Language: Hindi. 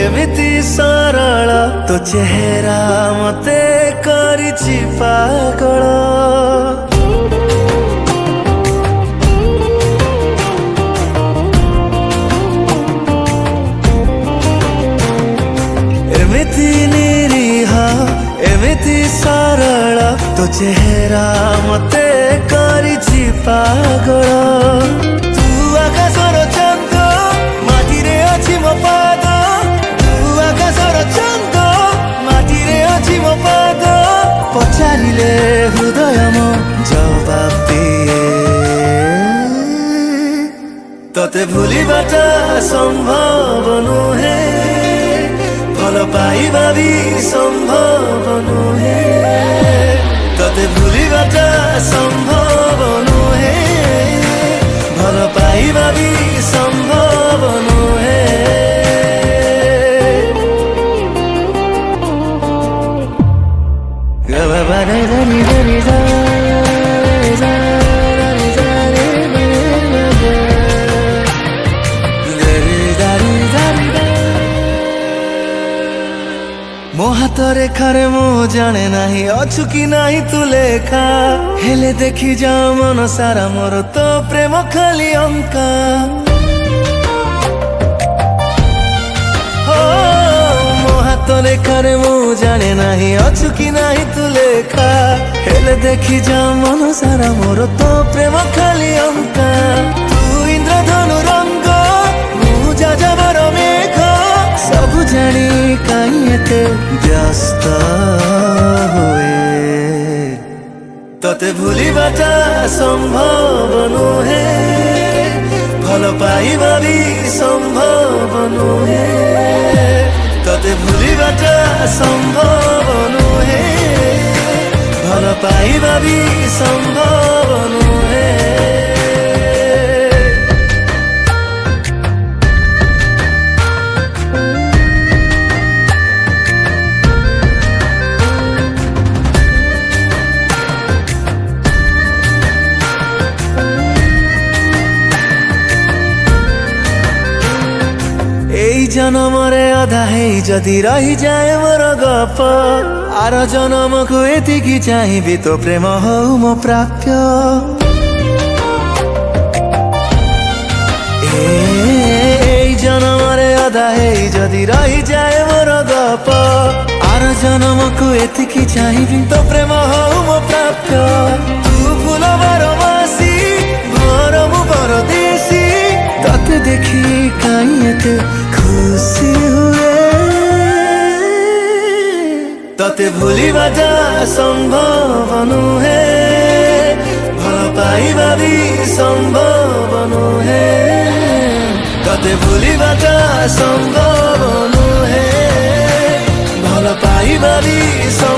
एमिति सरल तो चेहरा मते करिछि पागल। एमिति निरीह एमिति सरल तो चेहरा मते करिछि पागल। तू आकाशर चंद माटी रे अछि मो पाद, तू आकाशर चंद माटी रे अछि मो पाद। पचारिले हृदय मो जवाब दिए, तते भूलिबाटा संभव नुहे, भल पाइबा भी संभव नुहे। तते भूलिबाटा संभव नुहे, भल पाइबा भी संभव नुहे। मो हाथ रेखारे मो जाने नाही अछु कि नाही तू लेखा, हेले देखी जा मन सारा मोर तो प्रेम खाली अंका। हो मो हाथ रेखारे मो जाने नाही अछु कि नाही तू लेखा, हेले देखी जा मन सारा मोर तो प्रेम खाली अंका। तू इंद्रधनु रंग मु जाजबर मेघ, सब जानी काई एते व्यस्त हुए। तते भूलिबाटा संभव नुहे, भल पाइबा भी संभव नुहे। तते भूलिबाटा संभव नुहे, भल पाइबा भी संभव नुहे। जन्म रे अधा है जदि रही जाए मोर गप, आर जन्म को एतिकी चाहिबी तो प्रेम हो मो प्राप्य। जन्म रे अधा है जदि रही जाए मोर गप, आर जन्म को एतिकी चाहिबी तो प्रेम हो मो प्राप्य। तू फूल बारमासी घर मु परदेसी, तते देखी काई एते खुशी हुए। तते भूलिबाटा संभव नुहे, भल पाइबा भी संभव नुहे। तते भूलिबाटा संभव नुहे, भल पाइबा भी संभव।